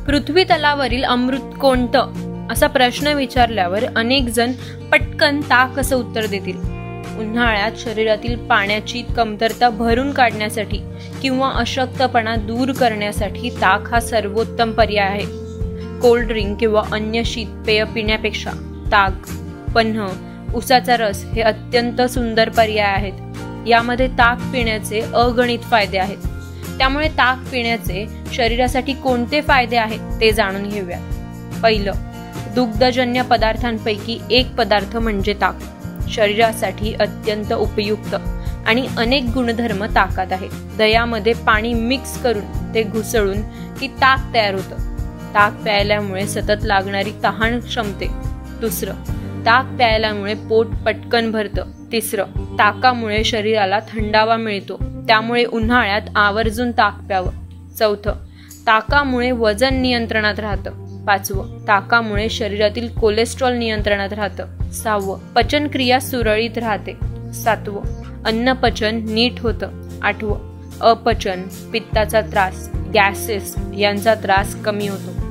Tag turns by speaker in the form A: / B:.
A: पृथ्वी तलावरील अमृत कोणतं असा प्रश्न विचारल्यावर अनेक जण पटकन ताक असं उत्तर देतील. उन्हाळ्यात शरीरातील पाण्याची कमतरता भरून काढण्यासाठी किंवा अशक्तपणा दूर करण्यासाठी ताक हा सर्वोत्तम पर्याय आहे. कोल्ड ड्रिंक किंवा अन्य शीत पेय पिण्यापेक्षा ताक, पन्ह, उसाचा रस हे अत्यंत सुंदर पर्याय आहेत. यामध्ये ताक पिण्याचे अगणित फायदे आहेत. त्यामुळे ताक पिण्याचे शरीरासाठी कोणते फायदे आहेत ते जाणून घेऊया. पहिलं, दुग्धजन्य पदार्थांपैकी एक पदार्थ म्हणजे ताक. शरीरासाठी अत्यंत उपयुक्त आणि अनेक गुणधर्म ताकात आहेत. दह्यामध्ये पाणी मिक्स करून ते घुसळून की ताक तयार होतं. ताक प्यायल्यामुळे सतत लागणारी तहान क्षमते. दुसरं, ताक प्यायल्यामुळे पोट पटकन भरतं. तिसरं, ताकामुळे शरीराला थंडावा मिळतो. त्यामुळे उन्हाळ्यात आवर्जून ताक प्यावं. चौथं, ताकामुळे वजन नियंत्रणात राहतं. पाचवं, ताकामुळे शरीरातील कोलेस्ट्रॉल नियंत्रणात राहतं. सहावं, पचनक्रिया सुरळीत राहते. सातवं, अन्नपचन नीट होतं. आठवं, अपचन, पित्ताचा त्रास, गॅसेस यांचा त्रास कमी होतो.